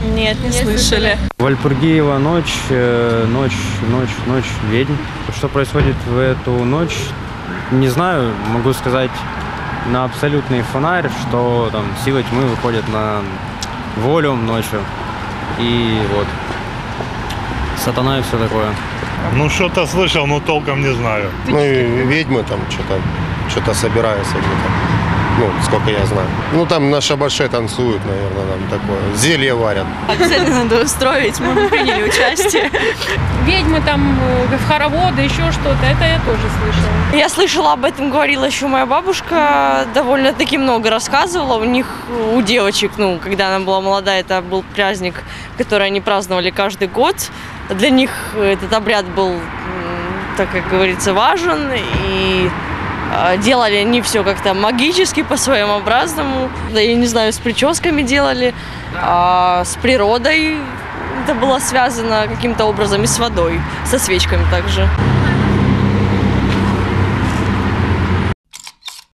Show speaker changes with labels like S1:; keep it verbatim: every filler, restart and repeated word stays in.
S1: Нет, не, не слышали.
S2: Вальпургиева ночь, ночь, ночь, ночь ведьм. Что происходит в эту ночь, не знаю. Могу сказать на абсолютный фонарь, что там силы тьмы выходят на волю ночью. И вот сатана и все такое.
S3: Ну, что-то слышал, но толком не знаю.
S4: Ну, и ведьмы там что-то, что-то собираются где-то. Ну, сколько я знаю. Ну, там на шабаше танцуют, наверное, там такое. Зелье варят.
S1: Обязательно надо устроить, мы бы приняли участие.
S5: Ведьмы там, в хороводы, еще что-то, это я тоже слышала.
S1: Я слышала об этом, говорила еще моя бабушка, довольно-таки много рассказывала. У них, у девочек, ну, когда она была молодая, это был праздник, который они праздновали каждый год. Для них этот обряд был, так как говорится, важен, и делали они все как-то магически, по-своемобразному. Да, я не знаю, с прическами делали, а с природой это было связано каким-то образом и с водой, со свечками также.